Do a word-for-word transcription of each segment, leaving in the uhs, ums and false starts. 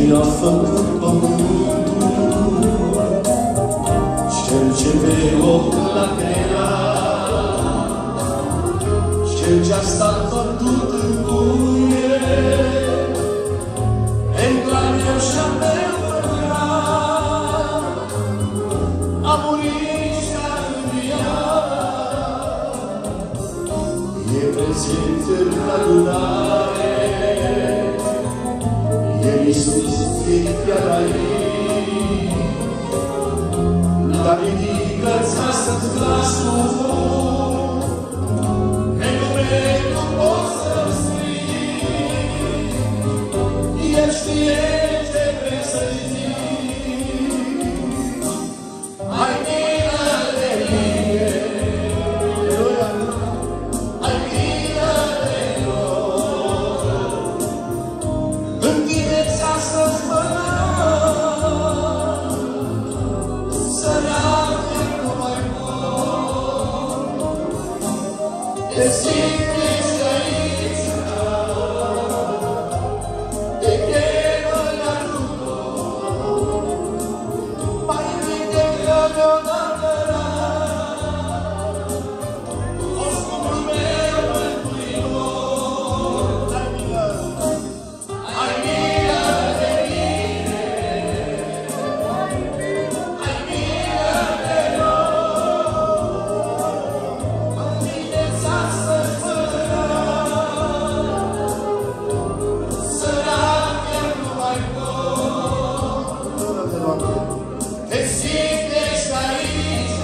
a făcut pământul, Cel ce pe ochi l-a creat, Cel ce-a stat pătut în cuie, Englană și-a învărat, a murit și-a înviat, e prezent în adunare, e Iisus, e chiar aici, dar ridică-ți astăzi glasul, pe nume nu poți să-L strigi, El știe ce vrei să-i zici. Ai milă de mine, ai milă de noi, închide-ți astăzi mâna, săracă nu mai pot, te simți aici, te chemă la ajutor, mai ridică deodată o scumpul meu mântuitor. Ai milă de mine, ai milă de noi, închide-ți astăzi mâna, sărac eu nu mai pot, te simți aici,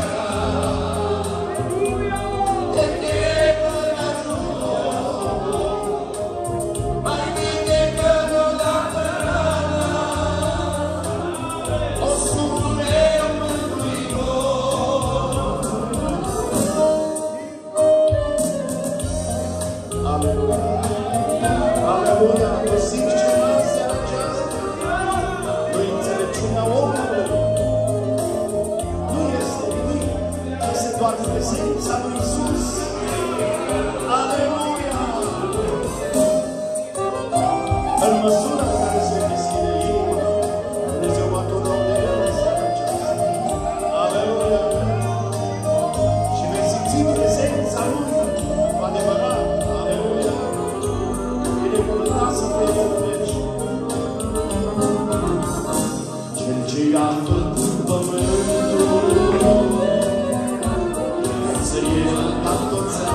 te chemă la ajutor, mai ridică deodată o scumpul meu mântuitor. Aleluia! Aleluia! Găsim ceva în seara aceasta. Nu-i înțelepciunea omului. Nu este nimic. Este doar prezența lui Iisus. Aleluia! În măsura în care se deschide inima, Dumnezeu va tona unde El în seara aceasta. Aleluia! Și vei simți prezența Lui cu adevărat. Aleluia! Binecuvântat să fie El veci. Cel ce i-a făcut pământul, să El a dat toți